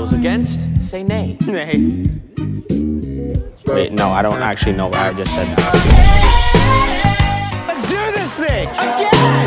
Those against, say nay. Nay. Wait, no, I don't actually know what I just said. Let's do this thing again!